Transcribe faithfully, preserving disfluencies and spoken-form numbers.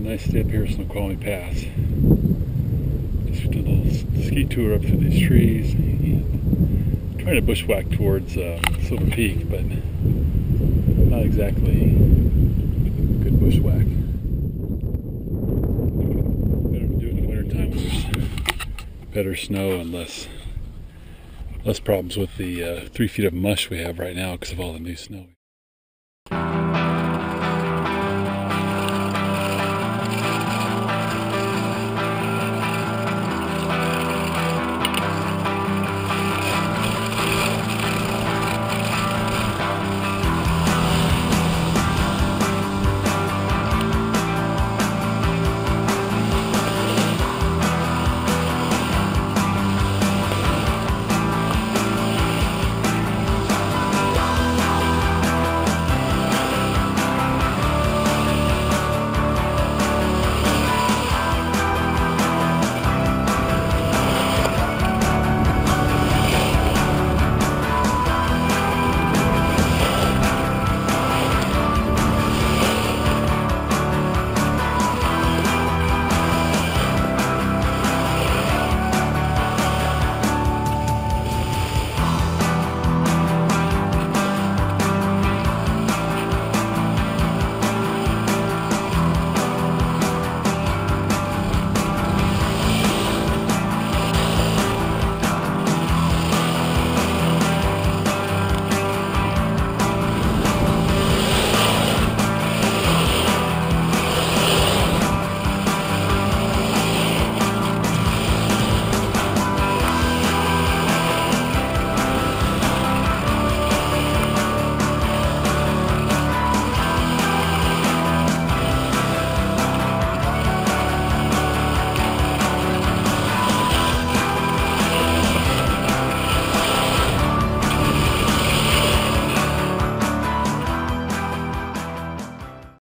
nice day up here at Snoqualmie Pass. Just did a little ski tour up through these trees. And trying to bushwhack towards uh, Silver Peak, but not exactly good bushwhack. Better to do it in the wintertime when there's better snow and less, less problems with the uh, three feet of mush we have right now because of all the new snow.